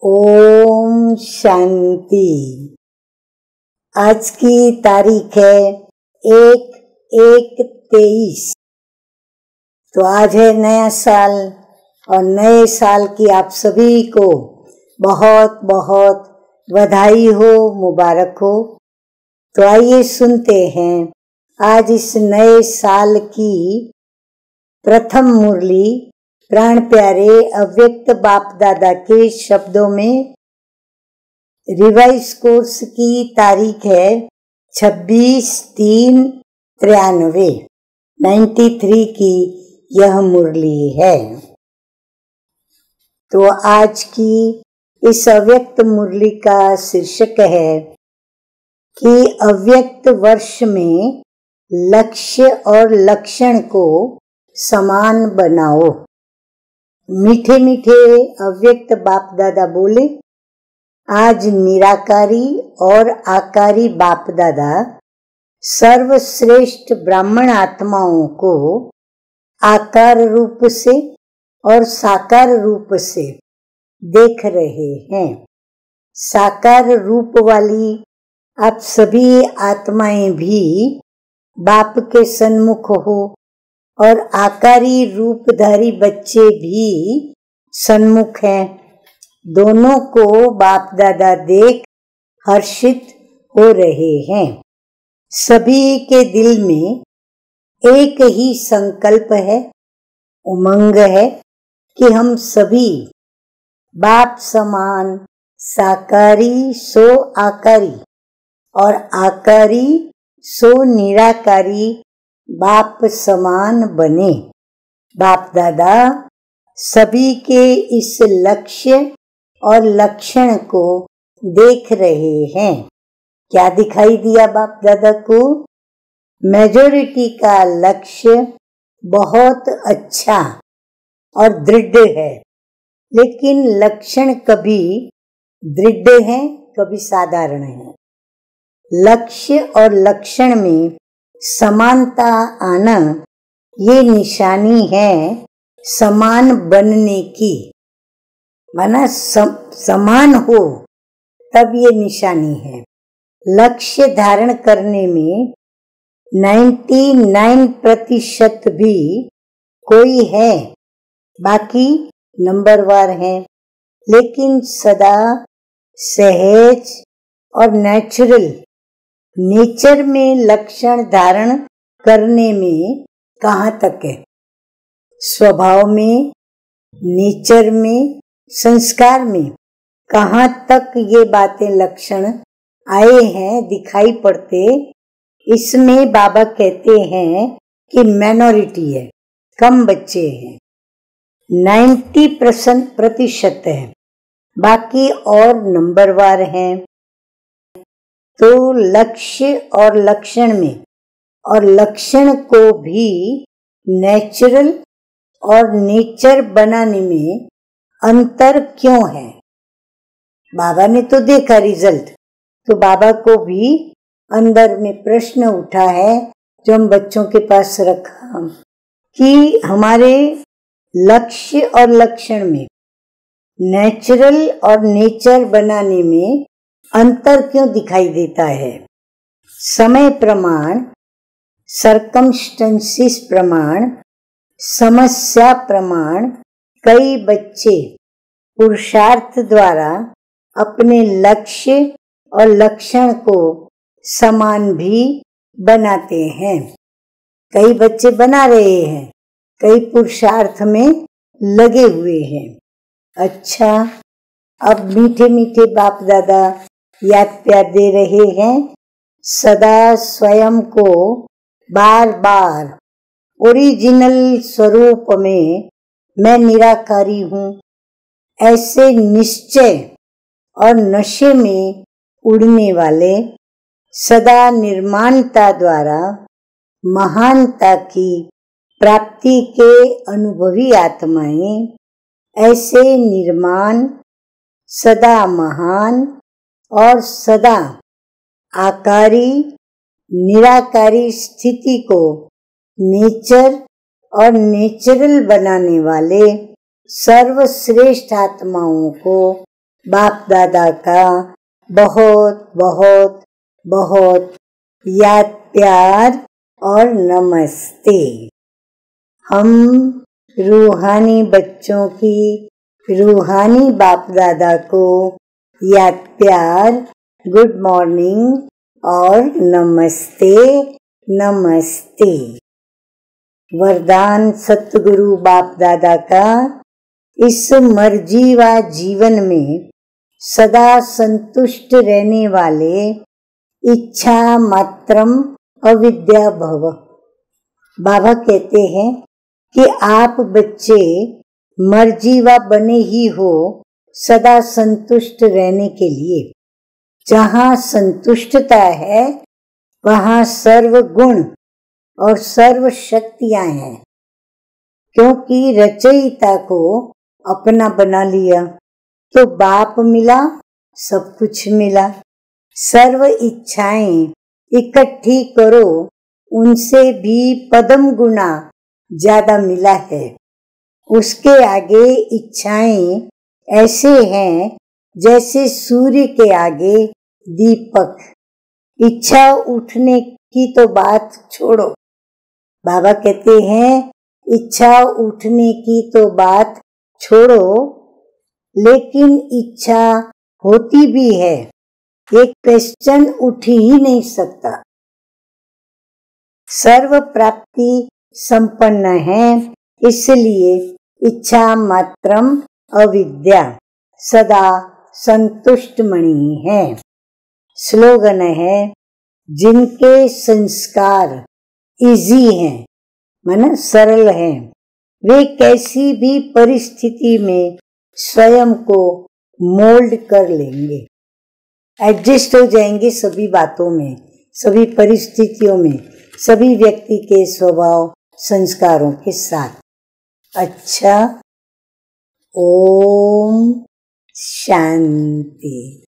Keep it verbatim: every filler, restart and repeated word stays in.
ओम शांति। आज की तारीख है एक एक तेईस। तो आज है नया साल और नए साल की आप सभी को बहुत बहुत बधाई हो, मुबारक हो। तो आइए सुनते हैं आज इस नए साल की प्रथम मुरली प्राण प्यारे अव्यक्त बाप दादा के शब्दों में। रिवाइज कोर्स की तारीख है छब्बीस तीन तिरानवे नाइन्टी थ्री की यह मुरली है। तो आज की इस अव्यक्त मुरली का शीर्षक है कि अव्यक्त वर्ष में लक्ष्य और लक्षण को समान बनाओ। मीठे मीठे अव्यक्त बाप दादा बोले, आज निराकारी और आकारी बाप दादा सर्वश्रेष्ठ ब्राह्मण आत्माओं को आकार रूप से और साकार रूप से देख रहे हैं। साकार रूप वाली आप सभी आत्माएं भी बाप के सन्मुख हो और आकारी रूपधारी बच्चे भी सन्मुख हैं। दोनों को बाप दादा देख हर्षित हो रहे हैं। सभी के दिल में एक ही संकल्प है, उमंग है कि हम सभी बाप समान साकारी सो आकारी और आकारी सो निराकारी बाप समान बने। बाप दादा सभी के इस लक्ष्य और लक्षण को देख रहे हैं। क्या दिखाई दिया बाप दादा को? मेजॉरिटी का लक्ष्य बहुत अच्छा और दृढ़ है, लेकिन लक्षण कभी दृढ़ है, कभी साधारण है। लक्ष्य और लक्षण में समानता आना ये निशानी है समान बनने की। माना सम, समान हो तब ये निशानी है। लक्ष्य धारण करने में निन्यानवे प्रतिशत भी कोई है, बाकी नंबरवार है, लेकिन सदा सहज और नेचुरल नेचर में लक्षण धारण करने में कहाँ तक है? स्वभाव में, नेचर में, संस्कार में कहाँ तक ये बातें लक्षण आए हैं, दिखाई पड़ते? इसमें बाबा कहते हैं कि माइनॉरिटी है, कम बच्चे हैं, नब्बे प्रतिशत है, बाकी और नंबरवार हैं। तो लक्ष्य और लक्षण में और लक्षण को भी नेचुरल और नेचर बनाने में अंतर क्यों है? बाबा ने तो देखा रिजल्ट, तो बाबा को भी अंदर में प्रश्न उठा है जो हम बच्चों के पास रखा कि हमारे लक्ष्य और लक्षण में नेचुरल और नेचर बनाने में अंतर क्यों दिखाई देता है? समय प्रमाण, सरकमस्टेंसेस प्रमाण, समस्या प्रमाण कई बच्चे पुरुषार्थ द्वारा अपने लक्ष्य और लक्षण को समान भी बनाते हैं। कई बच्चे बना रहे हैं, कई पुरुषार्थ में लगे हुए हैं। अच्छा, अब मीठे मीठे बाप दादा याद प्यार दे रहे हैं, सदा स्वयं को बार बार ओरिजिनल स्वरूप में मैं निराकारी हूँ, ऐसे निश्चय और नशे में उड़ने वाले सदा निर्माणता द्वारा महानता की प्राप्ति के अनुभवी आत्माएं, ऐसे निर्माण सदा महान और सदा आकारी निराकारी स्थिति को नेचर और नेचुरल बनाने वाले सर्वश्रेष्ठ आत्माओं को बाप दादा का बहुत बहुत बहुत याद प्यार और नमस्ते। हम रूहानी बच्चों की रूहानी बाप दादा को याद प्यार, गुड मॉर्निंग और नमस्ते नमस्ते। वरदान सतगुरु बाप दादा का इस मर्जीवा जीवन में सदा संतुष्ट रहने वाले इच्छा मात्रम अविद्या भव। बाबा कहते हैं कि आप बच्चे मर्जीवा बने ही हो सदा संतुष्ट रहने के लिए। जहाँ संतुष्टता है वहाँ सर्व गुण और सर्व शक्तियां हैं, क्योंकि रचयिता को अपना बना लिया तो बाप मिला, सब कुछ मिला। सर्व इच्छाएं इकट्ठी करो, उनसे भी पदम गुना ज्यादा मिला है। उसके आगे इच्छाएं ऐसे हैं जैसे सूर्य के आगे दीपक। इच्छा उठने की तो बात छोड़ो। बाबा कहते हैं इच्छा उठने की तो बात छोड़ो, लेकिन इच्छा होती भी है, एक क्वेश्चन उठ ही नहीं सकता। सर्व प्राप्ति संपन्न है, इसलिए इच्छा मात्रम अविद्या सदा संतुष्ट मणि है। स्लोगन है जिनके संस्कार इजी हैं, माना सरल हैं, वे कैसी भी परिस्थिति में स्वयं को मोल्ड कर लेंगे, एडजस्ट हो जाएंगे सभी बातों में, सभी परिस्थितियों में, सभी व्यक्ति के स्वभाव संस्कारों के साथ। अच्छा, ओम शांति।